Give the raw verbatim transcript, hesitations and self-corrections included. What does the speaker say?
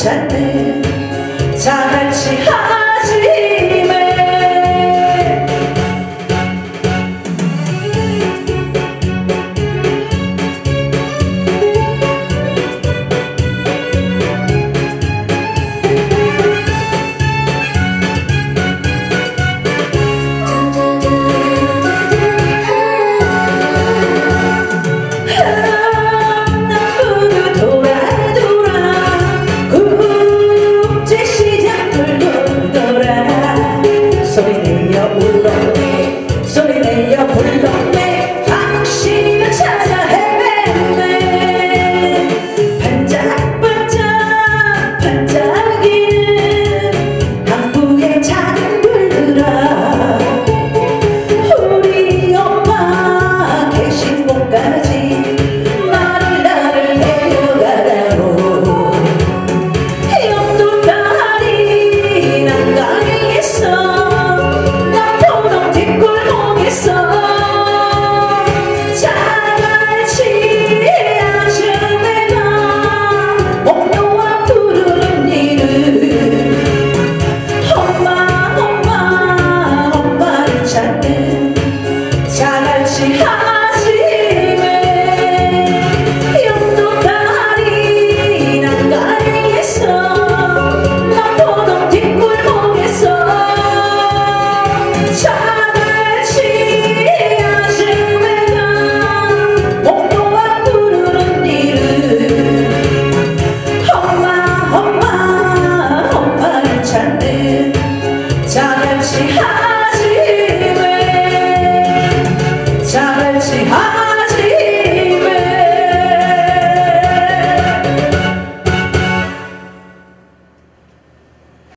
찾는 자갈치 하지매 소리내어 불렀네 당신을 찾아 헤맸네 반짝반짝 반짝이는 항구의 작은 불들아 우리 엄마 계신 곳까지 나를 나를 데려가다오 옆동다리 난강에서 자갈치 아줌매가 목놓아 부르는 이름 엄마 엄마 엄마를 찾는 자갈치 아줌매 옆동다리 난간에서 남포동 뒷골목에서 자갈치 하지매 자갈치 하